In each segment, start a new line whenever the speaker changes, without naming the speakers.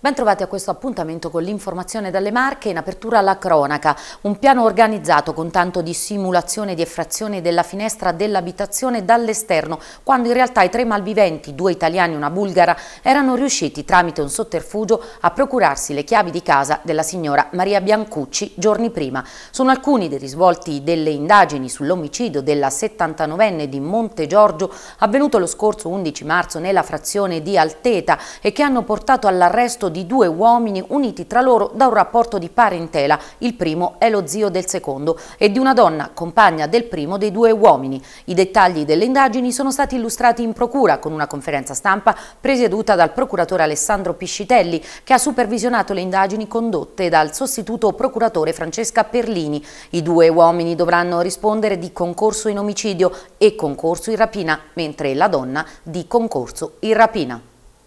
Bentrovati a questo appuntamento con l'informazione dalle Marche. In apertura alla cronaca, un piano organizzato con tanto di simulazione di effrazione della finestra dell'abitazione dall'esterno, quando in realtà i tre malviventi, 2 italiani e una bulgara, erano riusciti tramite un sotterfugio a procurarsi le chiavi di casa della signora Maria Biancucci giorni prima. Sono alcuni dei risvolti delle indagini sull'omicidio della 79enne di Monte Giorgio avvenuto lo scorso 11 marzo nella frazione di Alteta e che hanno portato all'arresto di 2 uomini uniti tra loro da un rapporto di parentela. Il primo è lo zio del secondo e di una donna, compagna del primo dei 2 uomini. I dettagli delle indagini sono stati illustrati in procura con una conferenza stampa presieduta dal procuratore Alessandro Piscitelli, che ha supervisionato le indagini condotte dal sostituto procuratore Francesca Perlini. I 2 uomini dovranno rispondere di concorso in omicidio e concorso in rapina, mentre la donna di concorso in rapina.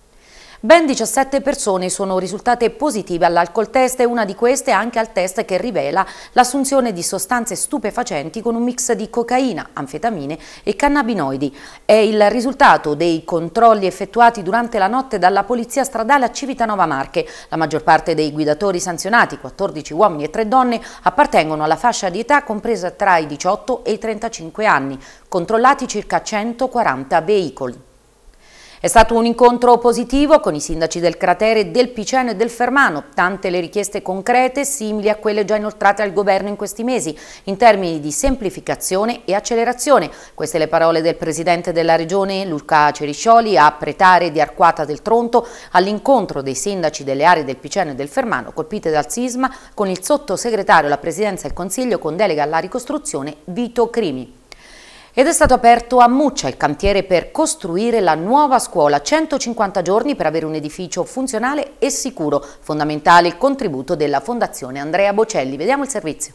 Ben 17 persone sono risultate positive all'alcol test e una di queste anche al test che rivela l'assunzione di sostanze stupefacenti con un mix di cocaina, anfetamine e cannabinoidi. È il risultato dei controlli effettuati durante la notte dalla Polizia Stradale a Civitanova Marche. La maggior parte dei guidatori sanzionati, 14 uomini e 3 donne, appartengono alla fascia di età compresa tra i 18 e i 35 anni. Controllati circa 140 veicoli. È stato un incontro positivo con i sindaci del cratere del Piceno e del Fermano, tante le richieste concrete simili a quelle già inoltrate al governo in questi mesi, in termini di semplificazione e accelerazione. Queste le parole del presidente della regione Luca Ceriscioli a Pretare di Arquata del Tronto all'incontro dei sindaci delle aree del Piceno e del Fermano colpite dal sisma con il sottosegretario alla Presidenza del Consiglio con delega alla ricostruzione Vito Crimi. Ed è stato aperto a Muccia il cantiere per costruire la nuova scuola, 150 giorni per avere un edificio funzionale e sicuro, fondamentale il contributo della Fondazione Andrea Bocelli. Vediamo il servizio.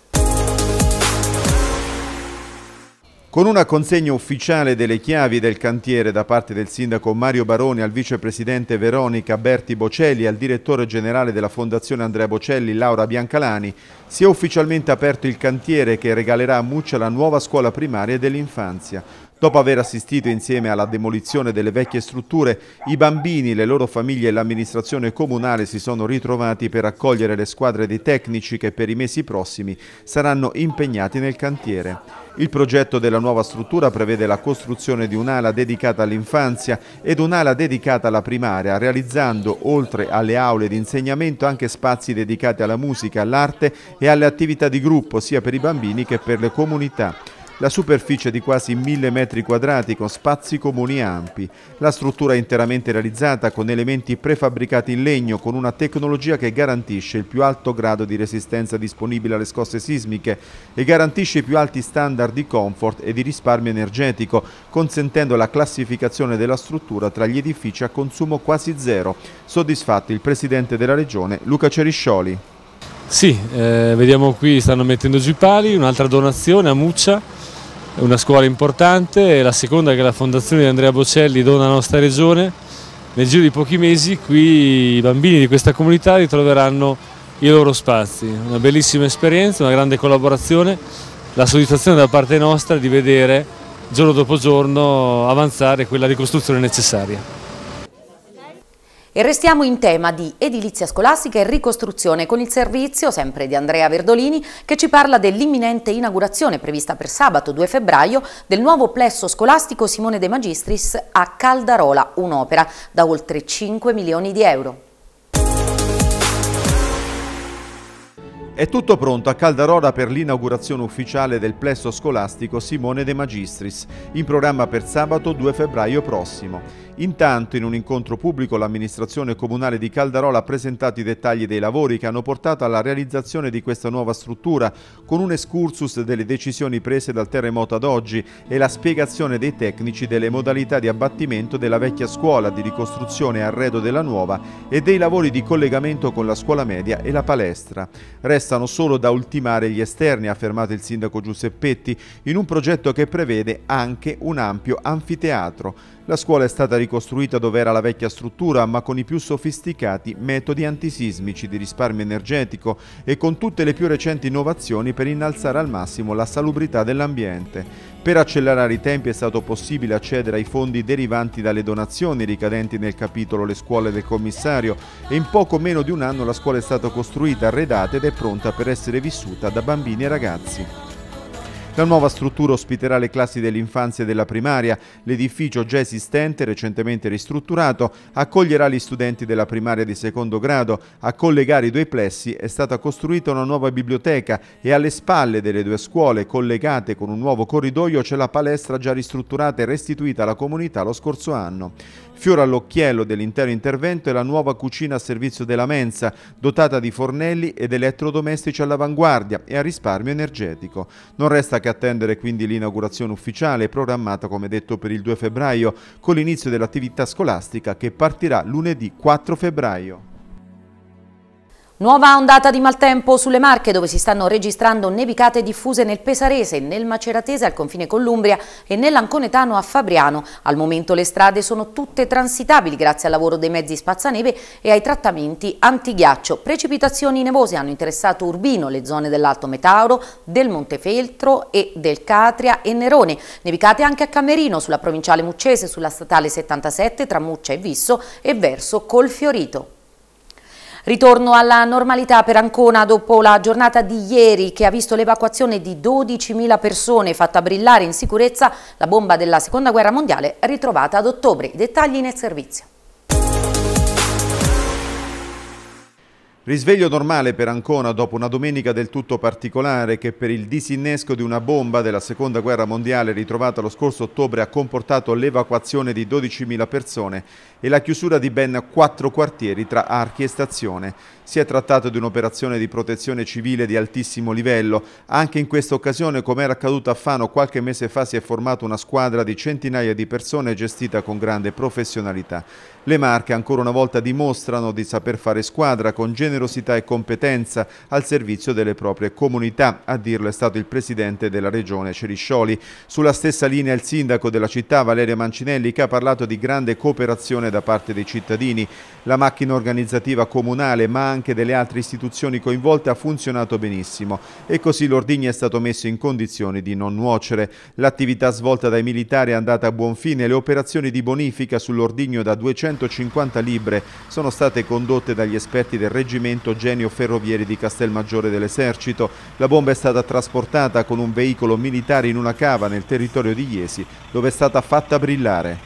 Con una consegna ufficiale delle chiavi del cantiere da parte del sindaco Mario Baroni al vicepresidente Veronica Berti Bocelli e al direttore generale della Fondazione Andrea Bocelli Laura Biancalani, si è ufficialmente aperto il cantiere che regalerà a Muccia la nuova scuola primaria dell'infanzia. Dopo aver assistito insieme alla demolizione delle vecchie strutture, i bambini, le loro famiglie e l'amministrazione comunale si sono ritrovati per accogliere le squadre dei tecnici che per i mesi prossimi saranno impegnati nel cantiere. Il progetto della nuova struttura prevede la costruzione di un'ala dedicata all'infanzia ed un'ala dedicata alla primaria, realizzando, oltre alle aule di insegnamento, anche spazi dedicati alla musica, all'arte e alle attività di gruppo, sia per i bambini che per le comunità. La superficie è di quasi 1000 metri quadrati con spazi comuni ampi. La struttura è interamente realizzata con elementi prefabbricati in legno con una tecnologia che garantisce il più alto grado di resistenza disponibile alle scosse sismiche e garantisce i più alti standard di comfort e di risparmio energetico, consentendo la classificazione della struttura tra gli edifici a consumo quasi zero. Soddisfatto il presidente della regione Luca Ceriscioli.
Sì, vediamo qui stanno mettendo giù i pali, un'altra donazione a Muccia. È una scuola importante, è la seconda che la Fondazione di Andrea Bocelli dona alla nostra regione. Nel giro di pochi mesi qui i bambini di questa comunità ritroveranno i loro spazi. Una bellissima esperienza, una grande collaborazione, la soddisfazione da parte nostra di vedere giorno dopo giorno avanzare quella ricostruzione necessaria.
E restiamo in tema di edilizia scolastica e ricostruzione con il servizio, sempre di Andrea Verdolini, che ci parla dell'imminente inaugurazione prevista per sabato 2 febbraio del nuovo plesso scolastico Simone De Magistris a Caldarola, un'opera da oltre 5 milioni di euro.
È tutto pronto a Caldarola per l'inaugurazione ufficiale del plesso scolastico Simone De Magistris, in programma per sabato 2 febbraio prossimo. Intanto, in un incontro pubblico, l'amministrazione comunale di Caldarola ha presentato i dettagli dei lavori che hanno portato alla realizzazione di questa nuova struttura, con un excursus delle decisioni prese dal terremoto ad oggi e la spiegazione dei tecnici delle modalità di abbattimento della vecchia scuola, di ricostruzione e arredo della nuova e dei lavori di collegamento con la scuola media e la palestra. Restano solo da ultimare gli esterni, ha affermato il sindaco Giuseppetti, in un progetto che prevede anche un ampio anfiteatro. La scuola è stata ricostruita dove era la vecchia struttura, ma con i più sofisticati metodi antisismici di risparmio energetico e con tutte le più recenti innovazioni per innalzare al massimo la salubrità dell'ambiente. Per accelerare i tempi è stato possibile accedere ai fondi derivanti dalle donazioni ricadenti nel capitolo Le scuole del commissario e in poco meno di un anno la scuola è stata costruita, arredata ed è pronta per essere vissuta da bambini e ragazzi. La nuova struttura ospiterà le classi dell'infanzia e della primaria. L'edificio già esistente, recentemente ristrutturato, accoglierà gli studenti della primaria di secondo grado. A collegare i due plessi è stata costruita una nuova biblioteca e alle spalle delle due scuole, collegate con un nuovo corridoio, c'è la palestra già ristrutturata e restituita alla comunità lo scorso anno. Fiore all'occhiello dell'intero intervento è la nuova cucina a servizio della mensa, dotata di fornelli ed elettrodomestici all'avanguardia e a risparmio energetico. Non resta che attendere quindi l'inaugurazione ufficiale, programmata come detto per il 2 febbraio, con l'inizio dell'attività scolastica che partirà lunedì 4 febbraio.
Nuova ondata di maltempo sulle Marche, dove si stanno registrando nevicate diffuse nel Pesarese, nel Maceratese al confine con l'Umbria e nell'Anconetano a Fabriano. Al momento le strade sono tutte transitabili grazie al lavoro dei mezzi spazzaneve e ai trattamenti antighiaccio. Precipitazioni nevose hanno interessato Urbino, le zone dell'Alto Metauro, del Montefeltro e del Catria e Nerone. Nevicate anche a Camerino, sulla provinciale Muccese, sulla statale 77 tra Muccia e Visso e verso Colfiorito. Ritorno alla normalità per Ancona dopo la giornata di ieri che ha visto l'evacuazione di 12.000 persone, fatta brillare in sicurezza la bomba della Seconda Guerra Mondiale ritrovata ad ottobre. I dettagli nel servizio.
Risveglio normale per Ancona dopo una domenica del tutto particolare che per il disinnesco di una bomba della Seconda Guerra Mondiale ritrovata lo scorso ottobre ha comportato l'evacuazione di 12.000 persone e la chiusura di ben 4 quartieri tra Archi e Stazione. Si è trattato di un'operazione di protezione civile di altissimo livello. Anche in questa occasione, come era accaduto a Fano qualche mese fa, si è formata una squadra di centinaia di persone gestita con grande professionalità. Le Marche ancora una volta dimostrano di saper fare squadra con generosità e competenza al servizio delle proprie comunità, a dirlo è stato il presidente della regione Ceriscioli. Sulla stessa linea il sindaco della città Valerio Mancinelli, che ha parlato di grande cooperazione da parte dei cittadini. La macchina organizzativa comunale ma anche delle altre istituzioni coinvolte ha funzionato benissimo e così l'ordigno è stato messo in condizioni di non nuocere. L'attività svolta dai militari è andata a buon fine e le operazioni di bonifica sull'ordigno da 250 libbre sono state condotte dagli esperti del reggimento Genio Ferrovieri di Castelmaggiore dell'Esercito. La bomba è stata trasportata con un veicolo militare in una cava nel territorio di Iesi, dove è stata fatta brillare.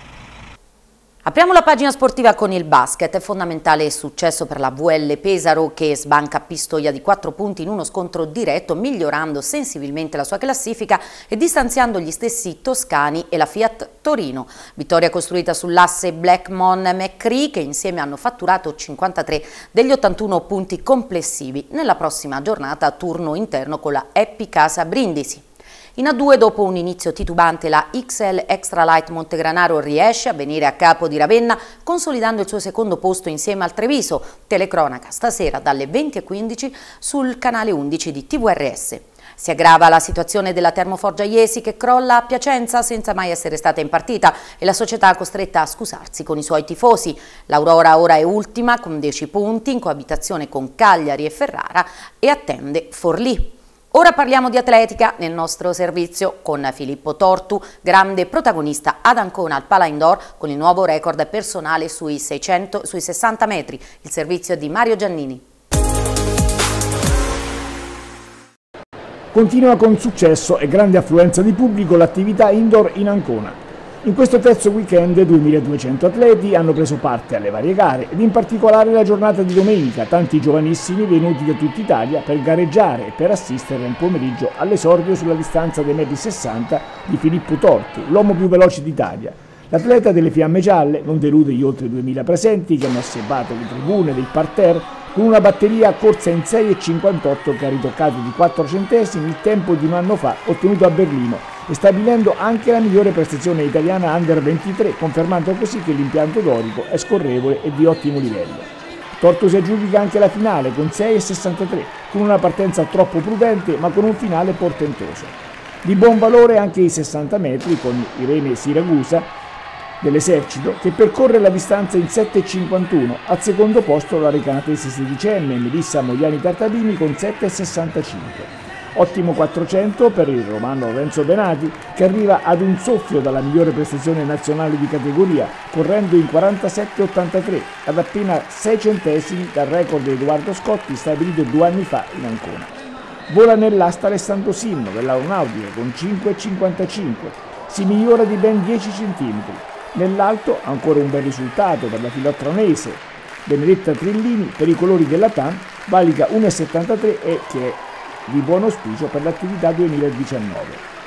Apriamo la pagina sportiva con il basket. È fondamentale successo per la VL Pesaro che sbanca Pistoia di 4 punti in uno scontro diretto, migliorando sensibilmente la sua classifica e distanziando gli stessi toscani e la Fiat Torino. Vittoria costruita sull'asse Blackmon-McCree che insieme hanno fatturato 53 degli 81 punti complessivi. Nella prossima giornata turno interno con la Eppi Casa Brindisi. In A2 dopo un inizio titubante la XL Extra Light Montegranaro riesce a venire a capo di Ravenna consolidando il suo secondo posto insieme al Treviso. Telecronaca stasera dalle 20:15 sul canale 11 di TVRS. Si aggrava la situazione della Termoforgia Iesi che crolla a Piacenza senza mai essere stata in partita e la società è costretta a scusarsi con i suoi tifosi. L'Aurora ora è ultima con 10 punti in coabitazione con Cagliari e Ferrara e attende Forlì. Ora parliamo di atletica nel nostro servizio con Filippo Tortu, grande protagonista ad Ancona al Pala Indoor con il nuovo record personale sui 60 metri, il servizio di Mario Giannini.
Continua con successo e grande affluenza di pubblico l'attività indoor in Ancona. In questo terzo weekend 2200 atleti hanno preso parte alle varie gare ed in particolare la giornata di domenica tanti giovanissimi venuti da tutta Italia per gareggiare e per assistere nel pomeriggio all'esordio sulla distanza dei metri 60 di Filippo Tortu, l'uomo più veloce d'Italia. L'atleta delle Fiamme Gialle non delude gli oltre 2000 presenti che hanno assebbato le tribune del parterre con una batteria corsa in 6,58 che ha ritoccato di 4 centesimi il tempo di un anno fa ottenuto a Berlino e stabilendo anche la migliore prestazione italiana Under 23, confermando così che l'impianto dorico è scorrevole e di ottimo livello. Tortu si aggiudica anche la finale con 6,63, con una partenza troppo prudente ma con un finale portentoso. Di buon valore anche i 60 metri con Irene Siragusa dell'esercito, che percorre la distanza in 7,51, al secondo posto la recanatese sedicenne Melissa Mogliani Tartadini con 7,65. Ottimo 400 per il romano Lorenzo Benati, che arriva ad un soffio dalla migliore prestazione nazionale di categoria, correndo in 47,83, ad appena 6 centesimi dal record di Edoardo Scotti stabilito 2 anni fa in Ancona. Vola nell'asta Alessandro Sinno dell'Aeronautica con 5,55, si migliora di ben 10 cm. Nell'alto ancora un bel risultato per la filotronese Benedetta Trillini, per i colori della TAN valica 1,73 e che è di buon auspicio per l'attività 2019.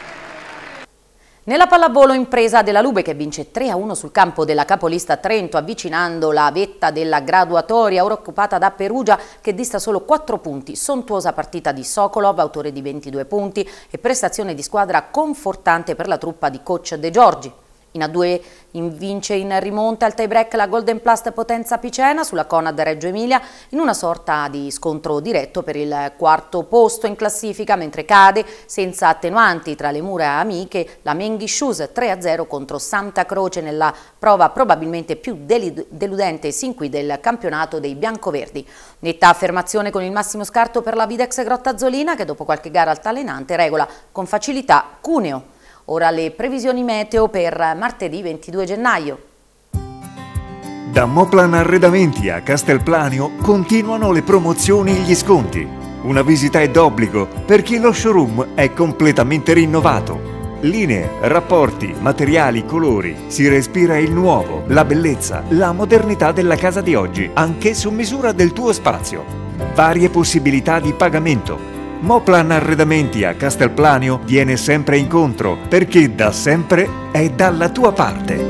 Nella pallavolo impresa della Lube che vince 3-1 sul campo della capolista Trento, avvicinando la vetta della graduatoria, ora occupata da Perugia che dista solo 4 punti. Sontuosa partita di Sokolov, autore di 22 punti, e prestazione di squadra confortante per la truppa di coach De Giorgi. In A2 vince in rimonta al tie-break la Golden Plast Potenza Picena sulla Conad Reggio Emilia in una sorta di scontro diretto per il quarto posto in classifica, mentre cade senza attenuanti tra le mura amiche la Menghi Shoes 3-0 contro Santa Croce nella prova probabilmente più deludente sin qui del campionato dei biancoverdi. Netta affermazione con il massimo scarto per la Videx Grottazzolina che dopo qualche gara altalenante regola con facilità Cuneo. Ora le previsioni meteo per martedì 22 gennaio.
Da Moplan Arredamenti a Castelplanio continuano le promozioni e gli sconti. Una visita è d'obbligo perché lo showroom è completamente rinnovato. Linee, rapporti, materiali, colori. Si respira il nuovo, la bellezza, la modernità della casa di oggi, anche su misura del tuo spazio. Varie possibilità di pagamento. Moplan Arredamenti a Castelplanio viene sempre incontro perché da sempre è dalla tua parte.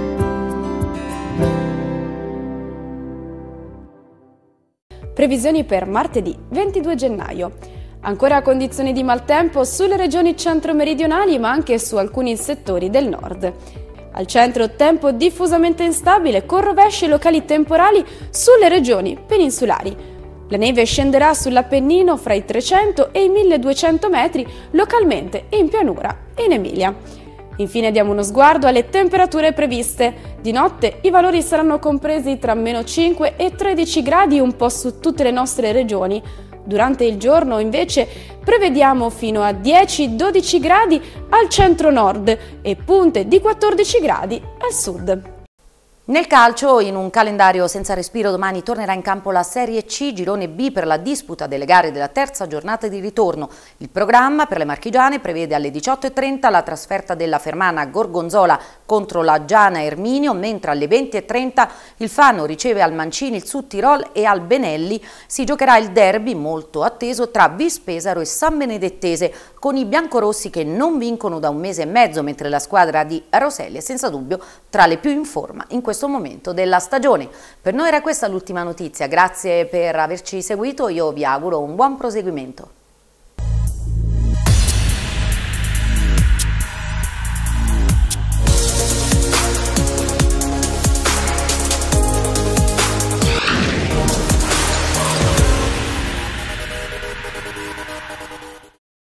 Previsioni per martedì 22 gennaio. Ancora condizioni di maltempo sulle regioni centro-meridionali ma anche su alcuni settori del nord. Al centro tempo diffusamente instabile con rovesci locali temporali sulle regioni peninsulari. La neve scenderà sull'Appennino fra i 300 e i 1200 metri, localmente in pianura e in Emilia. Infine diamo uno sguardo alle temperature previste. Di notte i valori saranno compresi tra -5 e 13 gradi un po' su tutte le nostre regioni. Durante il giorno invece prevediamo fino a 10-12 gradi al centro-nord e punte di 14 gradi al sud.
Nel calcio, in un calendario senza respiro, domani tornerà in campo la Serie C, girone B per la disputa delle gare della terza giornata di ritorno. Il programma per le marchigiane prevede alle 18:30 la trasferta della Fermana Gorgonzola contro la Giana Erminio, mentre alle 20:30 il Fano riceve al Mancini il Sud Tirol e al Benelli si giocherà il derby molto atteso tra Vispesaro e San Benedettese, con i biancorossi che non vincono da 1 mese e mezzo, mentre la squadra di Rosselli è senza dubbio tra le più in forma in questo momento della stagione. Per noi era questa l'ultima notizia, grazie per averci seguito, io vi auguro un buon proseguimento.